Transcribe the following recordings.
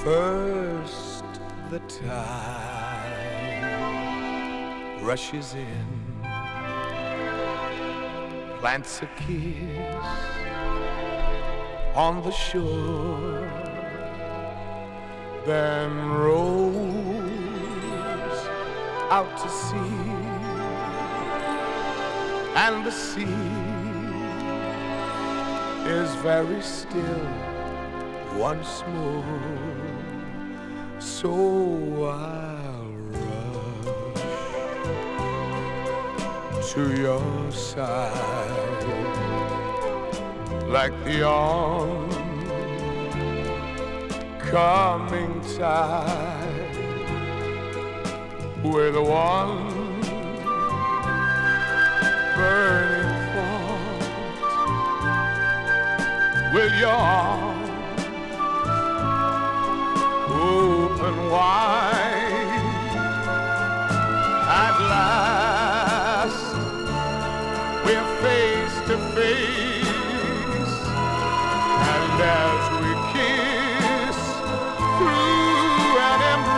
First the tide rushes in, plants a kiss on the shore, then rolls out to sea, and the sea is very still once more. So I'll rush to your side like the oncoming tide, with one burning thought. Will your arms open wide? At last we're face to face, and as we kiss through an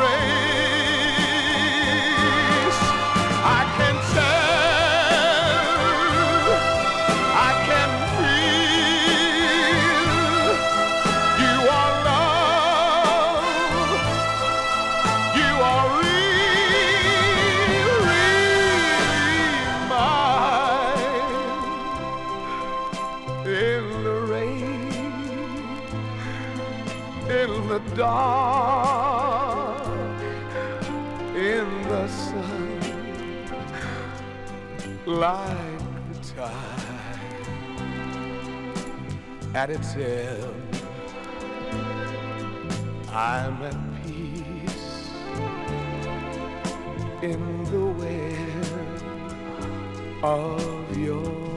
embrace, I can tell, I can feel you are love, you are really mine. In the rain, in the dark, in the sun, like the tide at its end, I'm at peace in the web of your